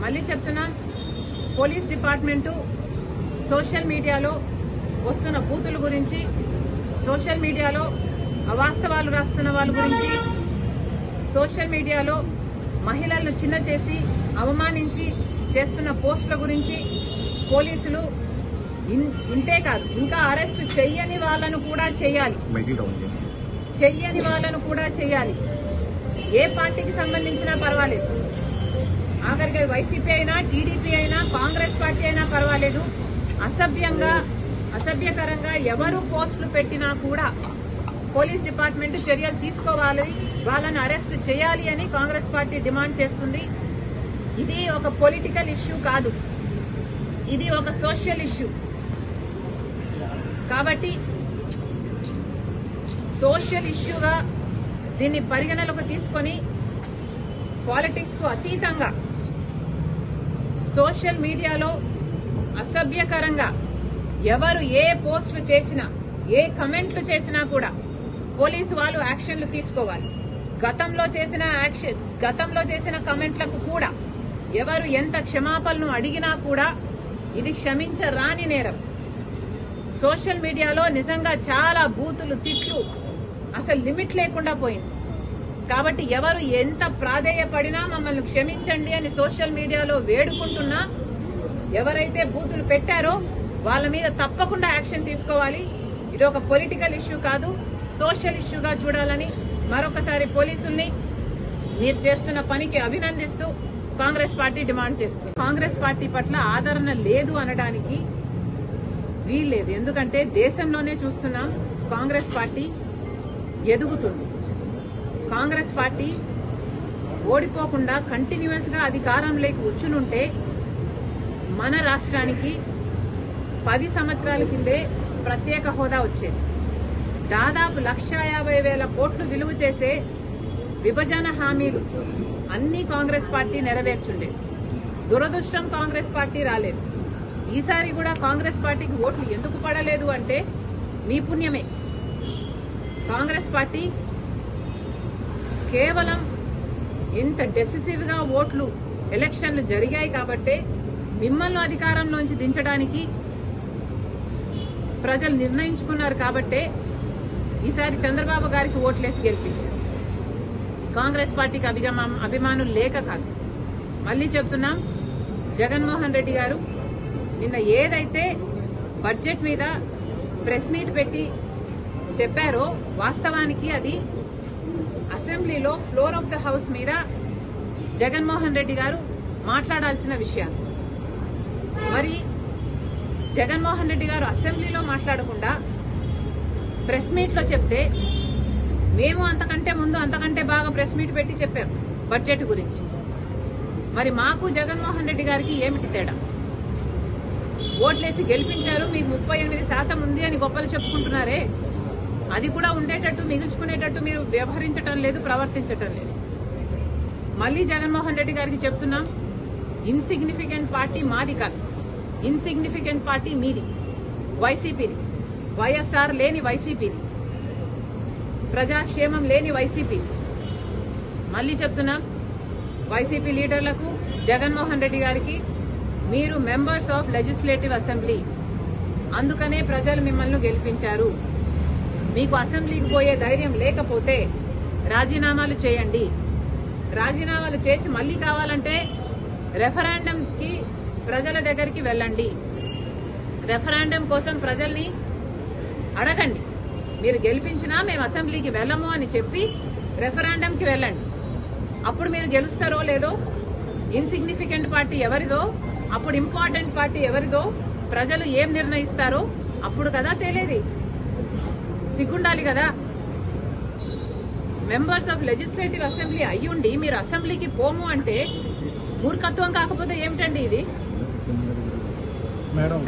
మళ్ళీ చెప్తున్నా, police department social మీడియాలో వస్తున్న బూతుల గురించి, సోషల్ మీడియాలో అవాస్తవాలు రాస్తున్న వాళ్ళ గురించి, సోషల్ మీడియాలో మహిళలను చిన్న చేసి అవమానించి చేస్తున్న పోస్టుల గురించి పోలీసులు ఇంతే కాదు, ఇంకా అరెస్ట్ చెయ్యని వాళ్ళను కూడా చేయాలి. ఏ పార్టీకి సంబంధించినా పర్వాలేదు, ఆఖరికి వైసీపీ అయినా, టీడీపీ అయినా, కాంగ్రెస్ పార్టీ అయినా పర్వాలేదు. అసభ్యకరంగా ఎవరు పోస్టులు పెట్టినా కూడా పోలీస్ డిపార్ట్మెంట్ చర్యలు తీసుకోవాలి, వాళ్ళని అరెస్ట్ చేయాలి అని కాంగ్రెస్ పార్టీ డిమాండ్ చేస్తుంది. ఇది ఒక పొలిటికల్ ఇష్యూ కాదు, ఇది ఒక సోషల్ ఇష్యూ. కాబట్టి సోషల్ ఇష్యూగా దీన్ని పరిగణలోకి తీసుకొని పాలిటిక్స్ కు అతీతంగా సోషల్ మీడియాలో అసభ్యకరంగా ఎవరు ఏ పోస్టులు చేసినా, ఏ కమెంట్లు చేసినా కూడా పోలీసు వాళ్ళు యాక్షన్లు తీసుకోవాలి. గతంలో చేసిన కమెంట్లకు కూడా ఎవరు ఎంత క్షమాపణలు అడిగినా కూడా ఇది క్షమించరాని నేరం. సోషల్ మీడియాలో నిజంగా చాలా బూతులు, తిట్లు, అసలు లిమిట్ లేకుండా పోయింది. కాబట్టి ఎవరు ఎంత ప్రాధేయపడినా మమ్మల్ని క్షమించండి అని సోషల్ మీడియాలో వేడుకుంటున్నా, ఎవరైతే బూతులు పెట్టారో వాళ్ళ మీద తప్పకుండా యాక్షన్ తీసుకోవాలి. ఇది ఒక పొలిటికల్ ఇష్యూ కాదు, సోషల్ ఇష్యూగా చూడాలని మరొకసారి పోలీసుల్ని మీరు చేస్తున్న పనికి అభినందిస్తూ కాంగ్రెస్ పార్టీ డిమాండ్ చేస్తుంది. కాంగ్రెస్ పార్టీ పట్ల ఆదరణ లేదు అనడానికి వీల్లేదు. ఎందుకంటే దేశంలోనే చూస్తున్నాం, కాంగ్రెస్ పార్టీ ఎదుగుతుంది. కాంగ్రెస్ పార్టీ ఓడిపోకుండా కంటిన్యూస్ గా అధికారంలోకి వచ్చునుంటే మన రాష్ట్రానికి 10 సంవత్సరాల కిందే ప్రత్యేక హోదా వచ్చేది. దాదాపు 1,50,000 కోట్లు విలువ చేసే విభజన హామీలు అన్ని కాంగ్రెస్ పార్టీ నెరవేర్చుండేది. దురదృష్టం కాంగ్రెస్ పార్టీ రాలేదు. ఈసారి కూడా కాంగ్రెస్ పార్టీకి ఓట్లు ఎందుకు పడలేదు అంటే మీ పుణ్యమే. కాంగ్రెస్ పార్టీ కేవలం ఇంత డెసిసివ్ గా ఓట్లు ఎలక్షన్లు జరిగాయి కాబట్టే మిమ్మల్ని అధికారంలోంచి దించడానికి ప్రజలు నిర్ణయించుకున్నారు. కాబట్టే ఈసారి చంద్రబాబు గారికి ఓట్లేసి గెలిపించారు. కాంగ్రెస్ పార్టీకి అభిమానులు లేక కాదు. మళ్లీ చెప్తున్నాం, జగన్మోహన్ రెడ్డి గారు నిన్న ఏదైతే బడ్జెట్ మీద ప్రెస్ మీట్ పెట్టి చెప్పారో వాస్తవానికి అది అసెంబ్లీలో ఫ్లోర్ ఆఫ్ ద హౌస్ మీద జగన్మోహన్ రెడ్డి గారు మాట్లాడాల్సిన విషయాలు. మరి జగన్మోహన్ రెడ్డి గారు అసెంబ్లీలో మాట్లాడకుండా ప్రెస్ మీట్ లో చెప్తే మేము అంతకంటే ముందు అంతకంటే బాగా ప్రెస్ మీట్ పెట్టి చెప్పాం బడ్జెట్ గురించి. మరి మాకు జగన్మోహన్ రెడ్డి గారికి ఏమిటి తేడా? ఓట్లేసి గెలిపించారు, మీకు 38% ఉంది అని గొప్పలు చెప్పుకుంటున్నారే, అది కూడా ఉండేటట్టు మిగుల్చుకునేటట్టు మీరు వ్యవహరించటం లేదు, ప్రవర్తించటం లేదు. మళ్లీ జగన్మోహన్ రెడ్డి గారికి చెప్తున్నాం, ఇన్సిగ్నిఫికెంట్ పార్టీ మాది కాదు, ఇన్సిగ్నిఫికెంట్ పార్టీ మీది, వైసీపీది. వైఎస్ఆర్ లేని వైసీపీది, ప్రజాక్షేమం లేని వైసీపీ. మళ్లీ చెప్తున్నాం, వైసీపీ లీడర్లకు, జగన్మోహన్ రెడ్డి గారికి, మీరు మెంబర్స్ ఆఫ్ లెజిస్లేటివ్ అసెంబ్లీ, అందుకనే ప్రజలు మిమ్మల్ని గెలిపించారు. మీకు అసెంబ్లీకి పోయే ధైర్యం లేకపోతే రాజీనామాలు చేయండి. రాజీనామాలు చేసి మళ్లీ కావాలంటే రెఫరెండంకి ప్రజల దగ్గరికి వెళ్ళండి. రెఫరెండం కోసం ప్రజల్ని అడగండి. మీరు గెలిపించినా మేము అసెంబ్లీకి వెళ్ళము అని చెప్పి రెఫరెండంకి వెళ్ళండి. అప్పుడు మీరు గెలుస్తారో లేదో, ఇన్సిగ్నిఫికెంట్ పార్టీ ఎవరిదో, అప్పుడు ఇంపార్టెంట్ పార్టీ ఎవరిదో, ప్రజలు ఏం నిర్ణయిస్తారో అప్పుడు కదా తేలేది. సిగ్గుండాలి కదా. మెంబర్స్ ఆఫ్ లెజిస్లేటివ్ అసెంబ్లీ అయ్యుండి మీరు అసెంబ్లీకి పోము అంటే మూర్ఖత్వం కాకపోతే ఏమిటండి ఇది?